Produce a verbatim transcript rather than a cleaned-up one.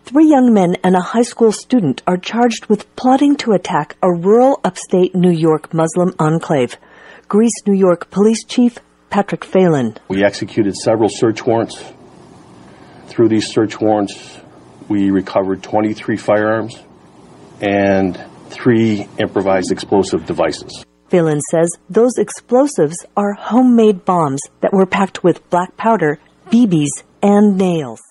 Three young men and a high school student are charged with plotting to attack a rural upstate New York Muslim enclave. Greece, New York Police Chief Patrick Phelan. We executed several search warrants. Through these search warrants, we recovered twenty-three firearms and three improvised explosive devices. Phelan says those explosives are homemade bombs that were packed with black powder, B Bs, and nails.